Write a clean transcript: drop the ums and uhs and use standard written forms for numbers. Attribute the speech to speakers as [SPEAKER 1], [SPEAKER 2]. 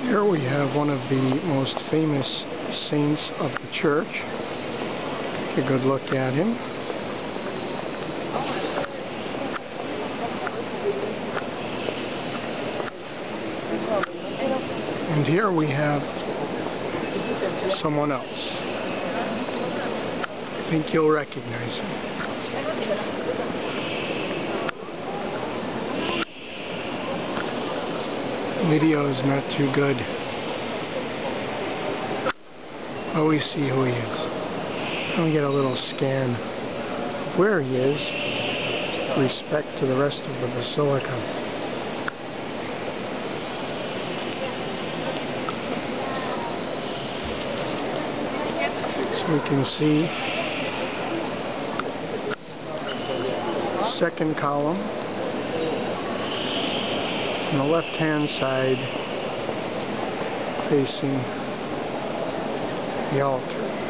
[SPEAKER 1] Here we have one of the most famous saints of the church. Take a good look at him. And here we have someone else. I think you'll recognize him. Video is not too good. Oh, we see who he is. Let me get a little scan of where he is with respect to the rest of the basilica. So we can see second column on the left-hand side facing the altar.